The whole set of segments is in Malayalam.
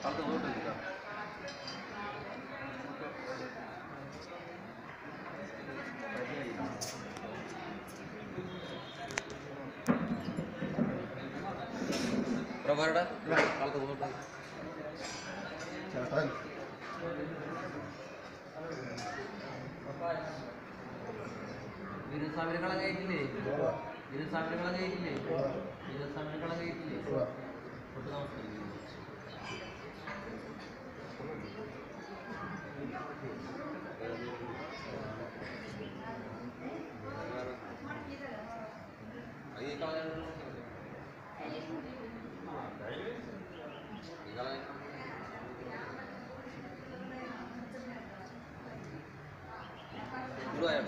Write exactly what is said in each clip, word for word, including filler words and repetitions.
Prabharada, kalka vote. Chatan. Ini sambil kalau kayak gini, ini sambil kalau kayak gini, ini sambil kalau kayak gini. Foto kamu sekali. Lagi kalau yang dulu. Dua ya.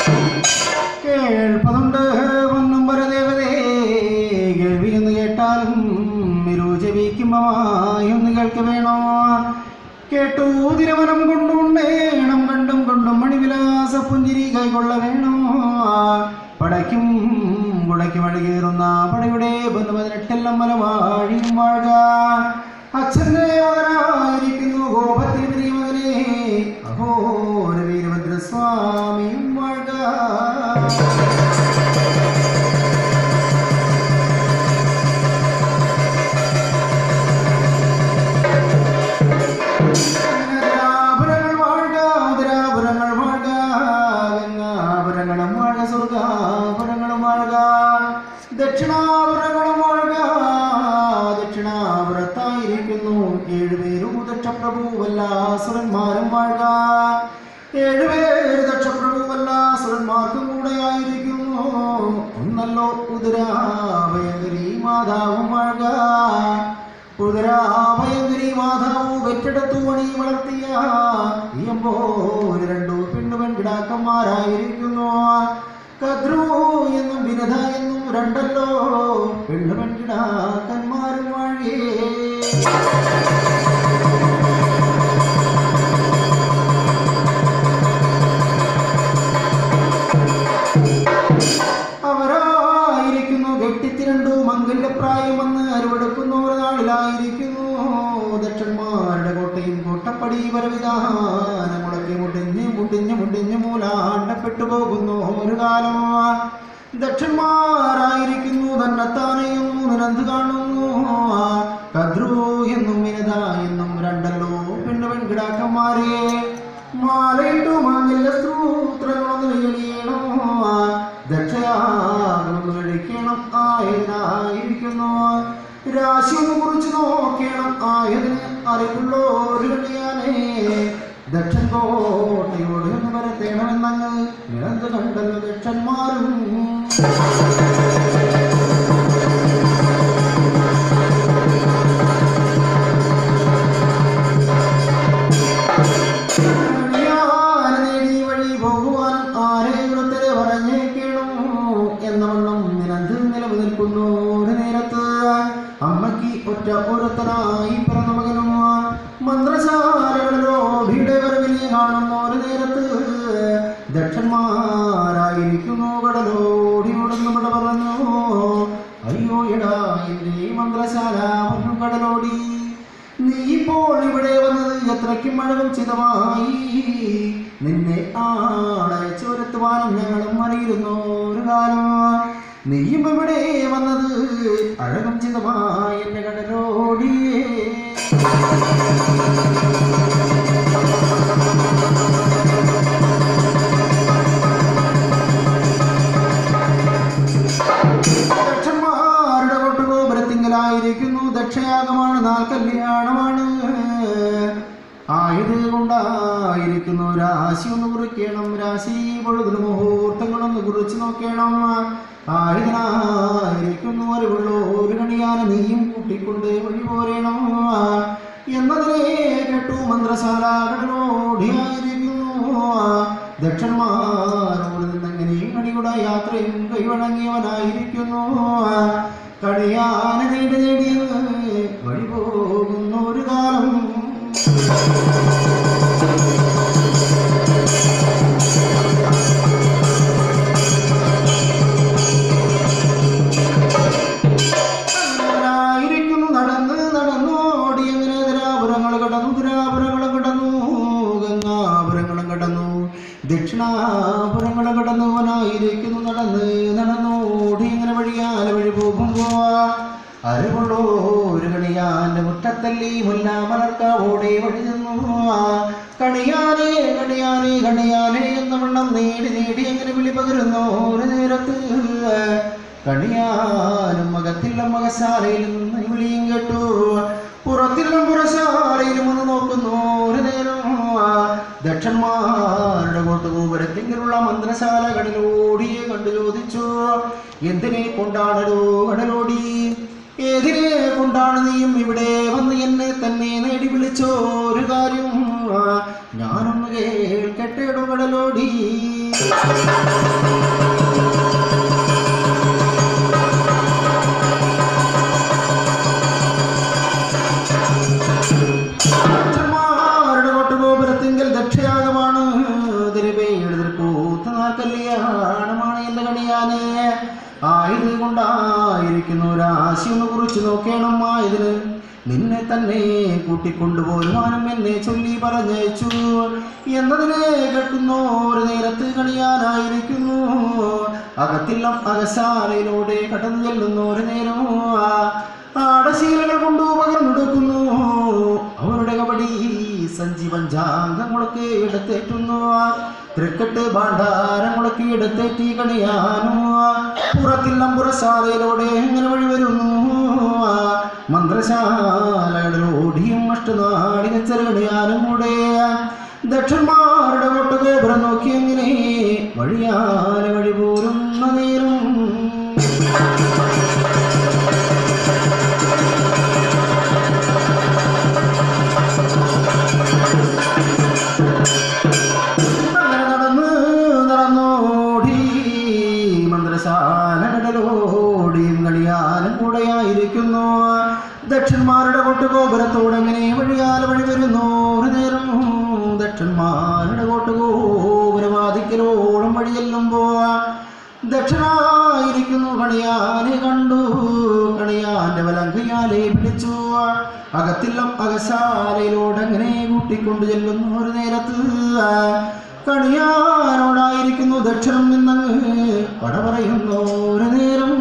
കേൾപ്പതുണ്ട് ഒന്നും പരദേവതേ കേൾവിയൊന്ന് കേട്ടാലും ചെവിക്കുമ്പമായൊന്ന് കേൾക്ക വേണോ കേട്ടു തിരുവനം കൊണ്ടുണ്ടേണം കണ്ടും കൊണ്ടും മണിവിലാസ പുഞ്ചിരി കൈകൊള്ള വേണോ പടയ്ക്കും കുടയ്ക്കും അഴകേറുന്ന പടയുടെ പതിനെട്ടെല്ലാം മലവാഴിയും വാഴ അച്ഛൻ്റെ അവരായിരിക്കുന്നു ഗോപത്തിൽ മകനെ അഹോര വീരഭദ്രസ്വാമിയും വാഴ ദക്ഷിണാപുരങ്ങളും വാഴുക ദക്ഷിണാപുരത്തായിരിക്കുന്നു ഏഴുപേരും ദക്ഷപ്രഭുവല്ല സുരന്മാരും വാഴുക ഏഴുപേര് ദക്ഷപ്രഭുവല്ല സുരന്മാർക്കും കൂടെ ആയിരിക്കുന്നു ഒന്നല്ലോ ഉദരാഭയങ്കരി മാതാവും വാഴുക ഉദരാഭയങ്കരി മാതാവ് വെറ്റെടുത്തു പണി വളർത്തിയ ഈയമ്പോ ഒരു രണ്ടു പെണ്ണു പെൺകിടാക്കന്മാരായിരിക്കുന്നു കദ്രു എന്നും വിനത എന്നും രണ്ടല്ലോ പെണ്ണു പെൺകിടാക്കന്മാരും വാഴേ അവരായിരിക്കുന്നു കെട്ടിത്തിരണ്ടു മംഗല്യപ്രായം വന്ന് അരുവെടുക്കുന്ന ഒരു നാളിലായിരിക്കുന്നു ദക്ഷന്മാരുടെ കോട്ടയും കോട്ടപ്പടി പരവിധാനം മുടക്കി മുടിഞ്ഞ് മുടിഞ്ഞ് മുടിഞ്ഞ് മൂലാണ്ടപ്പെട്ടു പോകുന്നു ഒരു കാലം ദക്ഷന്മാരായിരിക്കുന്നു തന്നെത്താനെയും നിരന്ത് കാണുന്നു കദ്രു എന്നും വിനത എന്നും രണ്ടല്ലോ പെണ്ണു പെൺകിടാക്കന്മാരെ മാലയിട്ടു മാങ്ങല്ല സ്ത്രൂത്രങ്ങളൊന്ന് വെളിയണം ദക്ഷയാകൊന്ന് കഴിക്കണം ആയതിനായിരിക്കുന്നു രാശി ഒന്ന് കുറിച്ച് നോക്കണം ആയതിന് അറിവുള്ളോരു കളിയാനേ ദക്ഷൻ കോട്ടയോട് എന്ന് വരത്തേണമെന്നങ്ങ് നിരന്ത് കണ്ടല്ലോ ദക്ഷന്മാരും നേടി വഴി പോകുവാൻ ആരെ ഇവിടുത്തെ പറഞ്ഞേക്കണം എന്നവണ്ണം നിരന്ത് നിലനിൽക്കുന്നു ഒരു നേരത്ത് അമ്മയ്ക്ക് ഒറ്റ ഒരുത്തനായി പിറന്ന മകനും മന്ത്രശാലകളിലോ ഭീടവരവിനെ കാണുന്ന ഒരു നേരത്ത് ദക്ഷന്മാരായിരിക്കുന്നു കടലോടിയോടൊന്ന് ഇവിടെ പറഞ്ഞു അയ്യോ എടാ എന്റെ മന്ത്രശാല ഒന്നും കടലോടി നീ ഇപ്പോൾ ഇവിടെ വന്നത് എത്രയ്ക്കും മഴവും ചിതമായി നിന്നെ ആളയച്ചോരത്തുവാനും ഞങ്ങളും അറിയുന്നു ഒരു കാലം നീയും ഇവിടെ വന്നത് അഴകും ചിതമായി എന്റെ കടലോടിയേ ദക്ഷന്മാരുടെ കൊട്ടുഗോപുരത്തിങ്കലായിരിക്കുന്നു ദക്ഷയാഗമാണ് നാൾ കല്യാണമാണ് ആയത് കൊണ്ടായിരിക്കുന്നു രാശി ഒന്ന് കുറിക്കണം രാശി പൊഴുതിന് മുഹൂർത്തങ്ങളൊന്ന് കുറിച്ച് നോക്കണം ആയുധനായിരിക്കുന്നു അറിവുള്ളൂ ഒരു കണിയാന നീയും കൂട്ടിക്കൊണ്ട് വഴി പോരേണം എന്നതിനെ കേട്ടു മന്ത്രശാല കടലോടിയായിരിക്കുന്നു ദക്ഷന്മാരോട് നിന്നെങ്ങനെയും കണിയുടെ യാത്രയും കൈവഴങ്ങിയവനായിരിക്കുന്നു കണിയാന നേടി നേടിയത് വഴി പോകുന്ന ഒരു കാലം ായിരിക്കുന്നു നടന്ന് നടന്നോടി എങ്ങനെ ധരാപുരങ്ങൾ കടന്നു ധരാപുരങ്ങളും കടന്നു ഗംഗാപുരങ്ങളും കടന്നു ദക്ഷിണാപുരങ്ങളും കടന്നുവനായിരിക്കുന്നു നടന്ന് നടന്നോടി എങ്ങനെ വഴിയാല വഴി പോകുമ്പോ അറിവുള്ളോ ഒരു കണിയാന്റെ മുറ്റത്തല്ലി മുല്ല മലർക്കാവോടെ വഴി നിന്നു കണിയാനേ കണിയാനേ കണിയാനേ എന്ന വണ്ണം നേടി നേടി എങ്ങനെ വിളി പകരുന്നു ഒരു നേരത്ത് കണിയാനും മകത്തില്ല മകശാലയിൽ നിന്ന് വിളിയും കേട്ടു പുറത്തില്ല പുറശാലയിലും ഒന്ന് നോക്കുന്നു ഒരു നേരം ദക്ഷന്മാരുടെ കൊട്ടുകൂപരത്തിലുള്ള മന്ത്രശാല കടലോടിയെ കണ്ടു ചോദിച്ചു എന്തിനെ കൊണ്ടാണല്ലോ കടലോടി ഏതിനെ കൊണ്ടാണ് നീയും ഇവിടെ വന്ന് എന്നെ തന്നെ നേടി വിളിച്ചോ ഒരു കാര്യം ഞാനൊന്ന് കേൾക്കട്ടെടു കടലോടി. കൊട്ടുഗോപുരത്തിങ്കൽ ദക്ഷയാഗമാണ് കല്യാണമാണ് എന്റെ കണിയാന്. ആയത് കൊണ്ടായിരിക്കുന്നു രാശി ഒന്ന് കുറിച്ച് നോക്കണം. ആയതിന് നിന്നെ തന്നെ കൂട്ടിക്കൊണ്ടുപോരുവാനും എന്നെ ചൊല്ലി പറഞ്ഞയച്ചു എന്നതിനെ കേൾക്കുന്നു. ഒരു നേരത്ത് കണിയാനായിരിക്കുന്നു അകത്തില്ല അകശാലയിലൂടെ കടന്നു ചെല്ലുന്നു. ഒരു നേരം ആടശീലകൾ കൊണ്ടു പകർന്നെടുക്കുന്നു. അവരുടെ കബഡി സഞ്ചി പഞ്ചാംഗങ്ങളൊക്കെ എടുത്തേറ്റുന്നു. ക്രിക്കറ്റ് ഭാണ്ഡാരങ്ങളൊക്കെ എടുത്തേറ്റി കണിയാനു. പുറത്തില്ല പുറശാലയിലൂടെ എങ്ങനെ വഴി വരുന്നു. മന്ത്രശാലകളിലൂടിയും അഷ്ടനാടിക ചെറുകണിയാനും കൂടെ ദക്ഷന്മാരുടെ കൊട്ടുഗോപുരം നോക്കി എങ്ങനെ വഴിയാല വഴി പോരുന്ന നേരം മന്ത്രശാലകളിലോടിയും കളിയാലും കൂടെയായിരിക്കുന്നു. ദക്ഷന്മാരുടെ കൊട്ടുഗോപുരത്തോടെങ്ങനെ വഴിയാല വഴി വരുന്നു. ഒരു നേരം ദക്ഷന്മാരുടെ കൊട്ടുഗോപുരവാദിക്കലോളം വഴി ചെല്ലുമ്പോ ദക്ഷനായിരിക്കുന്നു കണിയാനെ കണ്ടു. കണിയാന്റെ വലങ്കയാലെ പിടിച്ചു. അകത്തില്ലം അകശാലയിലോടങ്ങനെ കൂട്ടിക്കൊണ്ടു ചെല്ലുന്നു. ഒരു നേരത്ത് കണിയാനോടായിരിക്കുന്നു ദക്ഷണം നിന്നങ്ങ് പട പറയുന്നു. ഒരു നേരം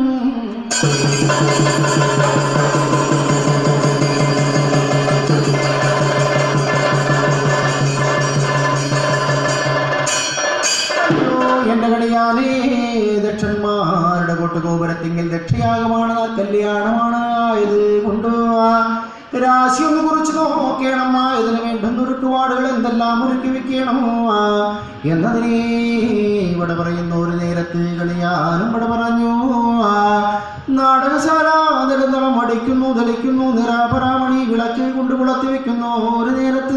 എന്റെ കണിയാനേ ദക്ഷന്മാരുടെ കൊട്ടുഗോപുരത്തിങ്കിൽ ദക്ഷയാഗമാണ് കല്യാണമാണ്. ആയത് കൊണ്ടുപോവാ രാശി ഒന്ന് കുറിച്ച് നോക്കണം. ഇതിന് വേണ്ടുന്ന ഒരുക്കുപാടുകൾ എന്തെല്ലാം ഒരുക്കി വെക്കണമോ എന്നതിനെ ഇവിടെ പറയുന്നു. ഒരു നേരത്ത് കളിയാനും ഇവിടെ പറഞ്ഞു. നാടകശാല നിരന്തരം അടിക്കുന്നു ധലിക്കുന്നു. നിരാപരാമണി വിളക്ക് കൊണ്ട് കുളത്തി വെക്കുന്നു. ഒരു നേരത്ത്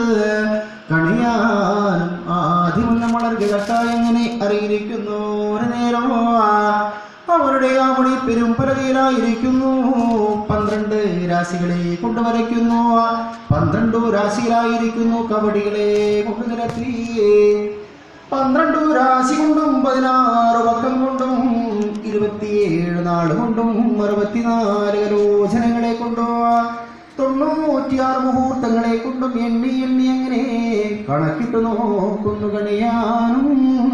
കണിയാനും ആദ്യം വളർക്കുക എങ്ങനെ അറിയിരിക്കുന്നു. ഒരു നേരം അവരുടെ ആ മണി പെരുമ്പലകയിലായിരിക്കുന്നു. പന്ത്രണ്ട് രാശികളെ കൊണ്ടുവരയ്ക്കുന്നു. പന്ത്രണ്ടു രാശിയിലായിരിക്കുന്നു കബഡികളെ കൊണ്ടു നിരത്തി. പന്ത്രണ്ടു രാശി കൊണ്ടും പതിനാറ് പക്കം കൊണ്ടും ഇരുപത്തിയേഴ് നാൾ കൊണ്ടും അറുപത്തിനാല് കലോചനങ്ങളെ കൊണ്ടും തൊണ്ണൂറ്റിയാറ് മുഹൂർത്തങ്ങളെ കൊണ്ടും എണ്ണി എണ്ണി അങ്ങനെ കണക്കിട്ട് നോക്കുന്നു കണിയാനും.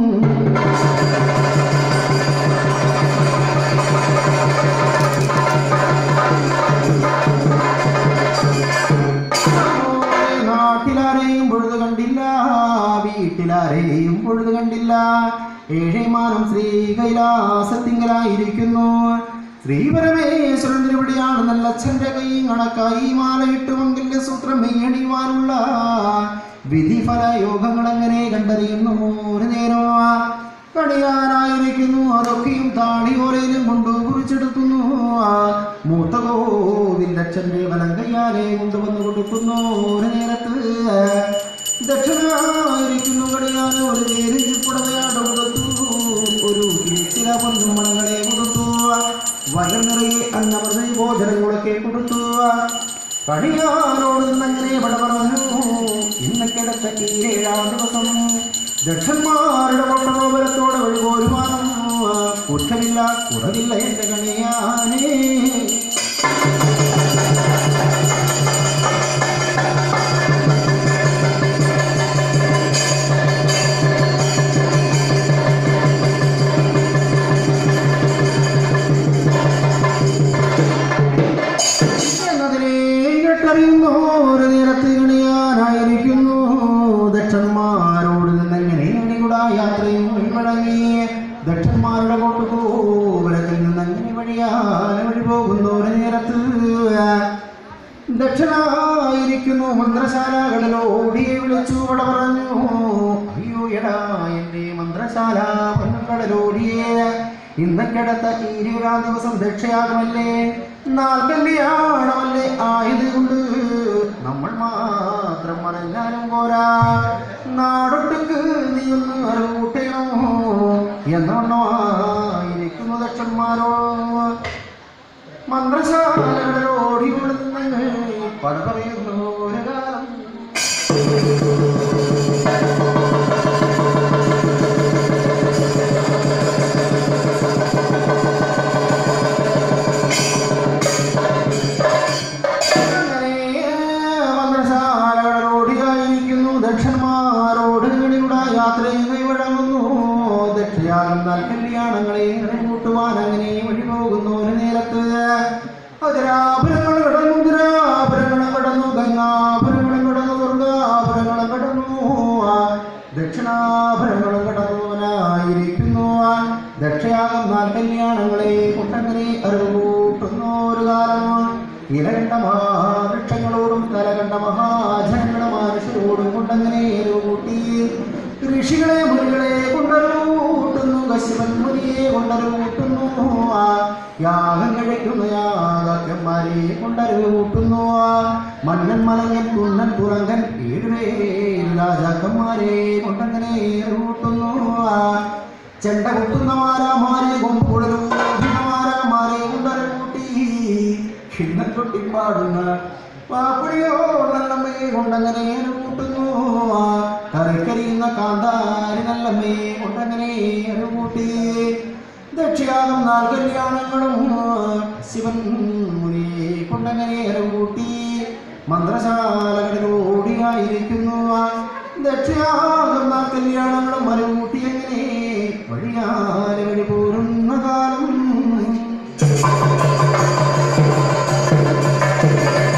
നാട്ടിലാരെയും പൊഴുതു കണ്ടില്ല, വീട്ടിലാരെയും പൊഴുതു കണ്ടില്ല. ഏഴേമാനം ശ്രീ കൈലാസത്തിങ്കലായിരിക്കുന്നു. ശ്രീപരമേശ്വരൻ തിരുവടിയാണ് നല്ലച്ഛന്റെ കൈ കണക്കായി മാലയിട്ട് മംഗല്യ സൂത്രം മെയ്യണിയുവാനുള്ള വിധിഫല യോഗങ്ങൾ അങ്ങനെ കണ്ടറിയുന്നു. ഒരു നേരം കണിയാനായിരിക്കുന്നു. അതൊക്കെയും താളിയോലയിലും കൊണ്ടു കുറിച്ചെടുക്കുന്നു. മൂത്ത കോവിലച്ഛന്റെ വലം കയ്യാലെ കൊണ്ടുവന്ന് കൊടുക്കുന്നു. ഒരു നേരത്ത് ദക്ഷിണായിരിക്കുന്നു കണിയാൻ ഒരു നേരിപ്പുടവയാട് കൊടുത്തു. ഒരു ചില പൊന്നുമണങ്ങളെ കൊടുത്തു. വയൽ നിറയെ അന്നമൃത ഭോജനങ്ങളൊക്കെ കൊടുത്തു. കണിയാനോട് നിന്നങ്ങനെ പട പറഞ്ഞു. ഇന്ന് കിടത്ത ഈ ഏഴാം ദിവസം ദക്ഷന്മാരുടെ കൊട്ടഗോപുരത്തോടെ വഴി പോരുവാനും കുറ്റമില്ല കുറവില്ല എന്റെ കണിയാനേ. ഒരു നേരത്ത് കണിയാനായിരിക്കുന്നു. ദക്ഷന്മാരോട് നിന്നെങ്ങനെ അണികുടാ യാത്രയും വഴിമടങ്ങി. ദക്ഷന്മാരുടെ കൊട്ടുഗോപുരത്തിൽ നിന്നങ്ങനെ വഴിയാല വഴി പോകുന്നു. ഒരു നേരത്ത് ദക്ഷനായിരിക്കുന്നു മന്ത്രശാലകളിലോടിയെ വിളിച്ചു പട പറഞ്ഞു. അയ്യോ എടാ എന്റെ മന്ത്രശാല കടലോടിയെ ഇന്നക്കിടത്ത ഇരുപതാം ദിവസം ദക്ഷയാകുമല്ലേ, നാൽക്കല്യാണമല്ലേ. ആയത് കൊണ്ട് നമ്മൾ മാത്രം അറിഞ്ഞാലും പോരാ. നാടൊട്ടുക്ക് നീയൊന്ന് അറിവൂട്ടണോ എന്നോണമായിരിക്കുന്നു ദക്ഷന്മാരോ. മന്ത്രശാലകളോടി കൊടുന്ന് പല പറയുന്നു ഒരു കാലം. മന്ത്രശാലകളോടിയായിരിക്കുന്നു ദക്ഷന്മാരോട് കളിയുടെ യാത്രയും കൈവഴങ്ങുന്നു. ദക്ഷയാകുന്നാൽ കല്യാണങ്ങളെ കൂട്ടുവാൻ അങ്ങനെ വഴി പോകുന്നു. ഒരു നേരത്ത് അതിരാഭരങ്ങൾ കടന്നു, ദുരാഭരങ്ങളും കടന്നു, ഗംഗാഭരങ്ങളും കടന്നു, സ്വർഗാഭരങ്ങളും കടന്നു, ദക്ഷിണാഭരങ്ങളും കടന്നവനായിരിക്കുന്നു. ദക്ഷയാകുന്നാൽ കല്യാണങ്ങളെ കൊണ്ടങ്ങനെ അറിവ് കൂട്ടുന്നു. ഒരു കാലം ഇലകണ്ട മഹാവൃക്ഷങ്ങളോടും തലകണ്ട മഹാജനങ്ങളെ മനുഷ്യരോടും കൊണ്ടങ്ങനെ അറിവ് കൂട്ടി. ഋഷികളെ മുനികളെ കൊണ്ടറിവ് കൂട്ടുന്നു, കശ്യപൻ മുനിയെ കൊണ്ടറിവ് കൂട്ടുന്നു, യാഗം കഴിക്കുന്ന യാഗന്മാരെ കൊണ്ടറിവ് കൂട്ടുന്നു. മന്നൻ മലങ്ങൻ കുന്നൻ തുറങ്കൻ ഏഴുപേര് രാജാക്കന്മാരെ കൊണ്ടങ്ങനെ അറിവ് കൂട്ടുന്നു. ചെണ്ട കൊട്ടുന്ന മാരാമാരെ കൊമ്പുഴലും മാരാമാരെ കൊണ്ടറിവ് കൂട്ടി. ഹിന്ദൻ കൊട്ടിപ്പാടുന്ന പാപ്പടിയോ നല്ലമ്മയെ കൊണ്ടങ്ങനെ അറിവ് കൂട്ടുന്നു. കറിക്കരിയുന്ന കാന്താരി നല്ലമ്മയെ കൊണ്ടങ്ങനെ അറിവ് കൂട്ടി. ദക്ഷിയാകും നാല് കല്യാണങ്ങളും ശിവൻ മുനിയെ കൊണ്ടങ്ങനെ അറിവ് കൂട്ടി. മന്ത്രശാലകളിലൂടെയായിരിക്കുന്നു ദക്ഷിയാകും നാല് കല്യാണം